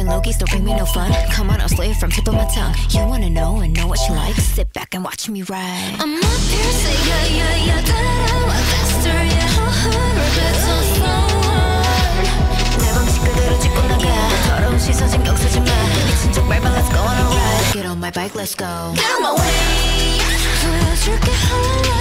Keeping low-key still bring me no fun. Come on, I'll slay it from tip of my tongue. You wanna know and know what she likes? Sit back and watch me ride. I'm up here, say yeah, yeah, yeah. 따라와 faster, yeah. Repeat so slow. 내 방식 그대로 짚고 나가. 더러운 시선 신경 쓰지 마. 미친 척 밟아, let's go on a ride. Get on my bike, let's go. Get on my way. 보여줄게.